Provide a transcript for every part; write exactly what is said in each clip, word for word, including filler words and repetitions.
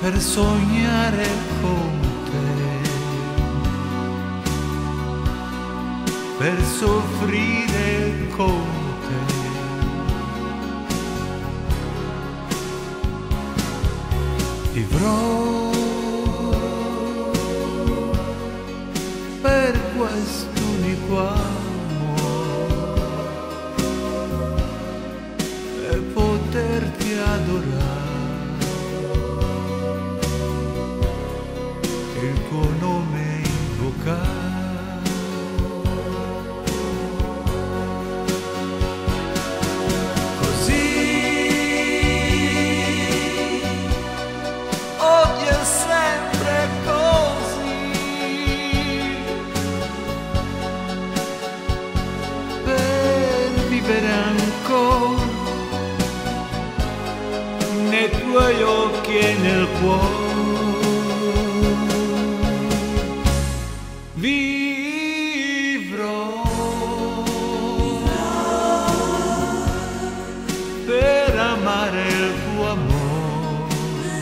per sognare con te, per soffrire con te. Vivrò per quest'unico amore e poterti adorare, il tuo nome invocare. Vivere ancora nei tuoi occhi e nel cuore. Vivrò per amare il tuo amore,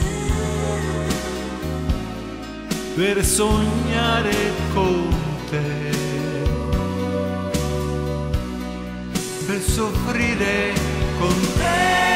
per sognare con te, per soffrire con te.